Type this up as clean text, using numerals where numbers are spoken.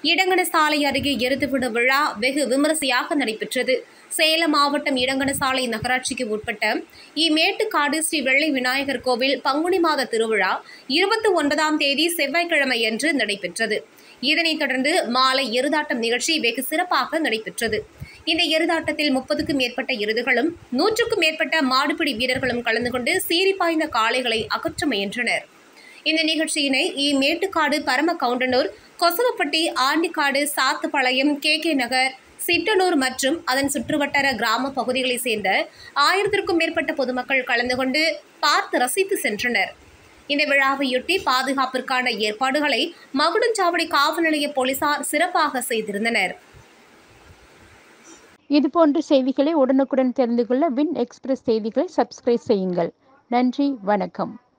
இடங்கணசாலை அருகே எருதுவிடு விழா வெகு விமரிசையாக நடைபெற்றது. சேலம் மாவட்டம் இடங்கணசாலை நகராட்சிக்கு உட்பட்ட மேட்டுக்காடு ஸ்ரீ வெள்ளை விநாயகர் கோவில் பங்குனி மாத திருவிழா 29ஆம் தேதி செவ்வாய்க்கிழமையன்று நடைபெற்றது. இதனைத் தொடர்ந்து மாலை எருதாட்டம் நிகழ்ச்சி வெகு சிறப்பாக நடைபெற்றது. இந்த எருதாட்டத்தில் 30க்கும் மேற்பட்ட எருதுகளும் 100க்கும் மேற்பட்ட மாடுபிடி வீரர்களும் கலந்து கொண்டு சீறி பாய்ந்த காளைகளை அகற்ற முயன்றனர். இந்த நிகழ்ச்சியினை மேட்டுக்காடு பரமகவுண்டனூர், கொசவப்பட்டி, ஆண்டிக்காடு, சாத்துப்பாளையம், கே நகர், சிட்டனூர் மற்றும் அதன் சுற்றுவட்டார கிராம பகுதிகளைச் சேர்ந்த 1000க்கும் மேற்பட்ட பொதுமக்கள் கலந்து கொண்டு பார்த்து ரசித்து சென்றனர். இந்த விழாவையொட்டி பாதுகாப்பிற்கான ஏற்பாடுகளை மகுடஞ்சாவடி காவல் நிலைய போலீசார் சிறப்பாக செய்திருந்தனர். இதுபோன்ற செய்திகளை உடனுக்குடன் தெரிந்து கொள்ள வின் எக்ஸ்பிரஸ் செய்திகளை சப்ஸ்கிரைப் செய்யுங்கள். நன்றி, வணக்கம்.